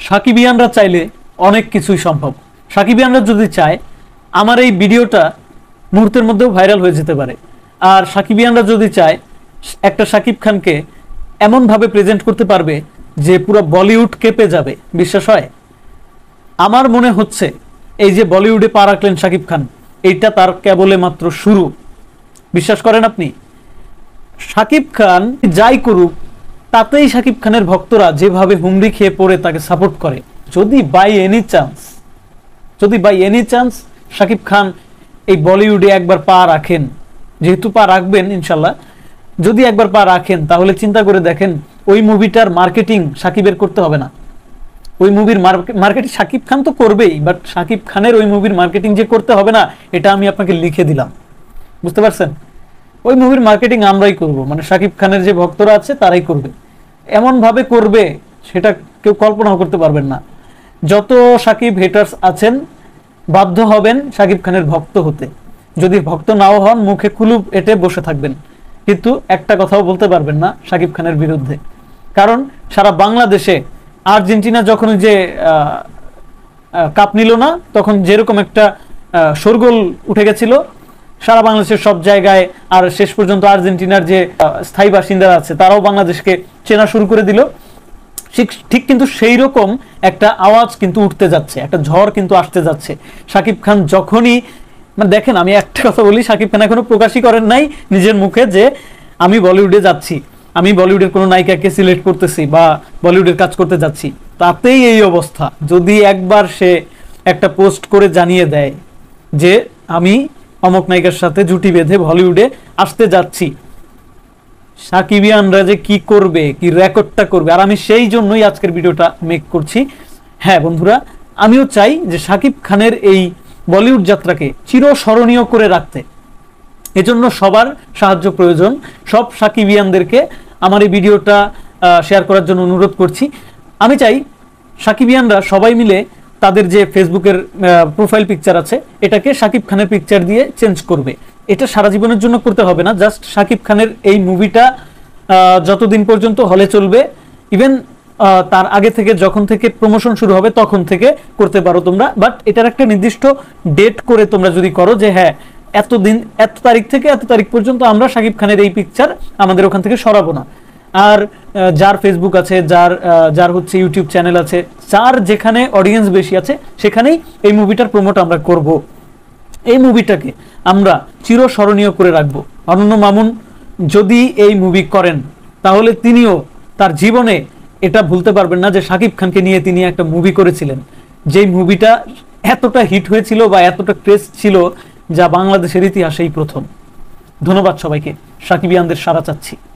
সাকিবিয়ানরা চাইলে অনেক কিছুই সম্ভব। সাকিবিয়ানরা যদি চায় আমার এই ভিডিওটা মুহূর্তের মধ্যেও ভাইরাল হয়ে যেতে পারে। আর সাকিবিয়ানরা যদি চায় একটা শাকিব খানকে এমনভাবে প্রেজেন্ট করতে পারবে যে পুরো বলিউড কেঁপে যাবে। বিশ্বাস হয়? আমার মনে হচ্ছে এই যে বলিউডে পা রাখলেন শাকিব খান, এইটা তার কেবলে মাত্র শুরু। বিশ্বাস করেন আপনি? শাকিব খান যাই করুক তাতেই শাকিব খানের ভক্তরা যেভাবে হুমড়ি খেয়ে পড়ে তাকে সাপোর্ট করে, যদি by any chance Shakib Khan এই বলিউডে একবার পা রাখেন, যেহেতু পা রাখবেন ইনশাল্লাহ, যদি একবার পা রাখেন তাহলে চিন্তা করে দেখেন ওই মুভিটার মার্কেটিং শাকিবের করতে হবে না। ওই মুভির মার্কেটিং শাকিব খান তো করবেই, বাট শাকিব খানের ওই মুভির মার্কেটিং যে করতে হবে না, এটা আমি আপনাকে লিখে দিলাম। বুঝতে পারছেন? ওই মুভির মার্কেটিং আমরাই করব, মানে শাকিব খানের যে ভক্তরা আছে তারাই করবে। এমন ভাবে করবে সেটা কেউ কল্পনাও করতে পারবেন না। যত শাকিব হেটার্স আছেন বাধ্য হবেন শাকিব খানের ভক্ত হতে। যদি ভক্ত নাও হন মুখে কুলুপ এঁটে বসে থাকবেন, কিন্তু একটা কথাও বলতে পারবেন না শাকিব খানের বিরুদ্ধে। কারণ সারা বাংলাদেশে আর্জেন্টিনা যখন যে কাপ নিল না, তখন যেরকম একটা শোরগোল উঠে গেছিল সারা বাংলাদেশের সব জায়গায়, আর শেষ পর্যন্ত আর্জেন্টিনার যে স্থায়ী বাসিন্দারা আছে তারাও বাংলাদেশকে চেনা শুরু করে দিল। ঠিক কিন্তু সেই রকম একটা আওয়াজ কিন্তু উঠতে যাচ্ছে, একটা ঝড় কিন্তু আসতে যাচ্ছে। শাকিব খান যখনই, মানে দেখেন আমি একটা কথা বলি, শাকিব খান এখনো প্রকাশই করেন নাই নিজের মুখে যে আমি বলিউডে যাচ্ছি, আমি বলিউডের কোনো নায়িকাকে সিলেক্ট করতেছি বা বলিউডের কাজ করতে যাচ্ছি, তাতেই এই অবস্থা। যদি একবার সে একটা পোস্ট করে জানিয়ে দেয় যে আমি অমুক নায়িকার সাথে জুটি বেঁধে বলিউডে আসতে যাচ্ছি, সাকিবিয়ানরা যে কি করবে, কি রেকর্ডটা করবে। আর আমি সেই জন্যই আজকের ভিডিওটা মেক করছি। হ্যাঁ বন্ধুরা, আমিও চাই যে শাকিব খানের এই বলিউড যাত্রাকে চিরস্মরণীয় করে রাখতে। এজন্য সবার সাহায্য প্রয়োজন। সব সাকিবিয়ানদেরকে আমার এই ভিডিওটা শেয়ার করার জন্য অনুরোধ করছি। আমি চাই সাকিবিয়ানরা সবাই মিলে তাদের যে ফেসবুকের প্রোফাইল পিকচার আছে এটাকে শাকিব খানের পিকচার দিয়ে চেঞ্জ করবে। এটা সারা জীবনের জন্য করতে হবে না, জাস্ট শাকিব খানের এই মুভিটা যতদিন পর্যন্ত হলে চলবে, ইভেন তার আগে থেকে যখন থেকে প্রমোশন শুরু হবে তখন থেকে করতে পারো তোমরা। বাট এটার একটা নির্দিষ্ট ডেট করে তোমরা যদি করো যে হ্যাঁ এতদিন, এত তারিখ থেকে এত তারিখ পর্যন্ত আমরা শাকিব খানের এই পিকচার আমাদের ওখান থেকে সরাবো না। আর যার ফেসবুক আছে, যার হচ্ছে ইউটিউব চ্যানেল আছে, যার যেখানে অডিয়েন্স বেশি আছে সেখানেই এই মুভিটার প্রমোট আমরা করব। এই মুভিটাকে আমরা চিরস্মরণীয় করে রাখবো। অনন্য মামুন যদি এই মুভি করেন তাহলে তিনিও তার জীবনে এটা ভুলতে পারবেন না যে শাকিব খানকে নিয়ে তিনি একটা মুভি করেছিলেন, যেই মুভিটা এতটা হিট হয়েছিল বা এতটা ক্রেজ ছিল যা বাংলাদেশের ইতিহাসেই প্রথম। ধন্যবাদ সবাইকে। সাকিবিয়ানদের সাড়া চাচ্ছি।